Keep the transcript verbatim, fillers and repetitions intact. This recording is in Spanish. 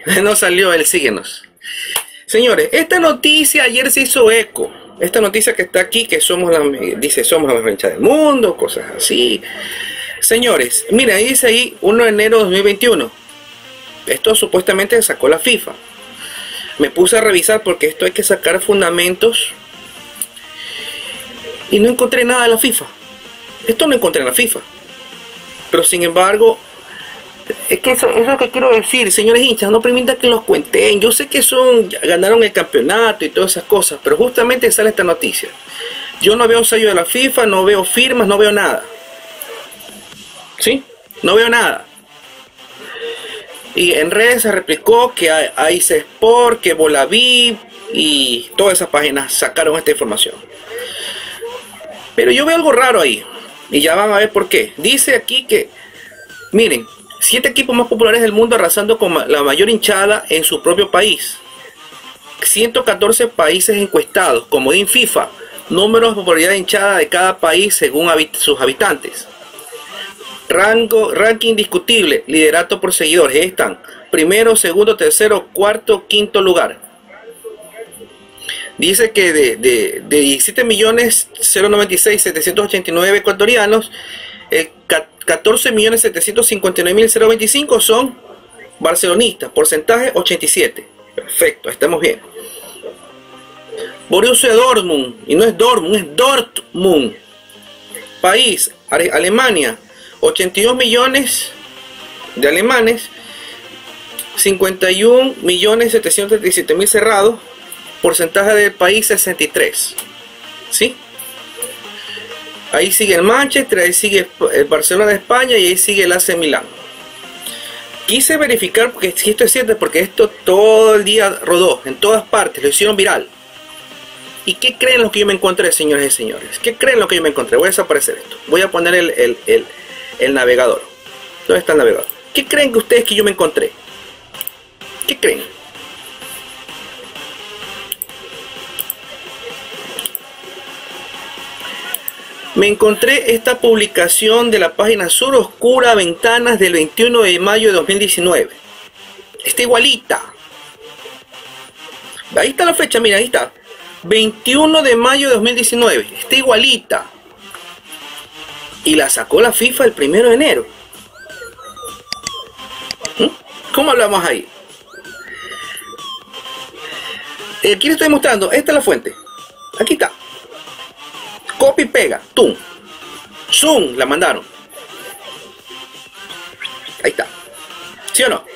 No salió él, síguenos. Señores, esta noticia ayer se hizo eco. Esta noticia que está aquí, que somos la, dice, somos la mejor hinchada del mundo, cosas así. Señores, miren, ahí dice ahí uno de enero de dos mil veintiuno. Esto supuestamente sacó la FIFA. Me puse a revisar porque esto hay que sacar fundamentos. Y no encontré nada de la FIFA. Esto no encontré en la FIFA. Pero sin embargo, es que eso, eso es lo que quiero decir, señores hinchas, no permitan que los cuenten. Yo sé que son, ganaron el campeonato y todas esas cosas, pero justamente sale esta noticia. Yo no veo sello de la FIFA, no veo firmas, no veo nada. ¿Sí? No veo nada. Y en redes se replicó que hay Sport, que Volaví y todas esas páginas sacaron esta información. Pero yo veo algo raro ahí. Y ya van a ver por qué. Dice aquí que, miren, siete equipos más populares del mundo arrasando con la mayor hinchada en su propio país. ciento catorce países encuestados, comodín FIFA, números de popularidad de hinchada de cada país según habit sus habitantes. Rango, ranking indiscutible, liderato por seguidores. Ahí están. Primero, segundo, tercero, cuarto, quinto lugar. Dice que de, de, de diecisiete millones noventa y seis mil setecientos ochenta y nueve ecuatorianos, eh, catorce millones setecientos cincuenta y nueve mil veinticinco son barcelonistas, porcentaje ochenta y siete. Perfecto, estamos bien. Borussia Dortmund, y no es Dortmund, es Dortmund. País, Alemania, ochenta y dos millones de alemanes, cincuenta y un millones setecientos treinta y siete mil cerrados. Porcentaje del país sesenta y tres. ¿Sí? Ahí sigue el Manchester, ahí sigue el Barcelona de España y ahí sigue el A C Milán. Quise verificar porque si esto es cierto, porque esto todo el día rodó en todas partes, lo hicieron viral. ¿Y qué creen lo que yo me encontré, señores y señores? ¿Qué creen lo que yo me encontré? Voy a desaparecer esto. Voy a poner el, el, el, el navegador. ¿Dónde está el navegador? ¿Qué creen que ustedes que yo me encontré? ¿Qué creen? Me encontré esta publicación de la página Sur Oscura Ventanas del veintiuno de mayo de dos mil diecinueve. Está igualita. Ahí está la fecha, mira, ahí está. veintiuno de mayo de dos mil diecinueve. Está igualita. Y la sacó la FIFA el primero de enero. ¿Mm? ¿Cómo hablamos ahí? Aquí les estoy mostrando. Esta es la fuente. Aquí está. Copy y pega, tum, zoom, la mandaron. Ahí está. ¿Sí o no?